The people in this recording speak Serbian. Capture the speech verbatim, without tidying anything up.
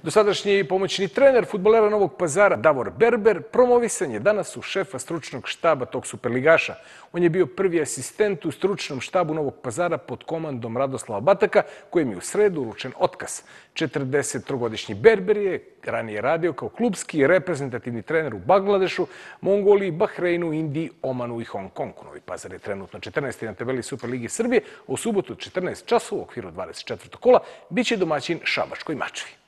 Dosadašnji pomoćni trener fudbalera Novog Pazara Davor Berber promovisan je danas u šefa stručnog štaba tog superligaša. On je bio prvi asistent u stručnom štabu Novog Pazara pod komandom Radoslava Bataka, kojem je u sredu uručen otkaz. četrdesettrogodišnji Berber je ranije radio kao klubski i reprezentativni trener u Bangladešu, Mongoliji, Bahreinu, Indiji, Omanu i Hong Kongu. Novi Pazar je trenutno četrnaesti na tabeli Superlige Srbije, a u subotu od četrnaest časova u okviru dvadeset četvrtog kola biće domaćin Šabačkoj Mačvi.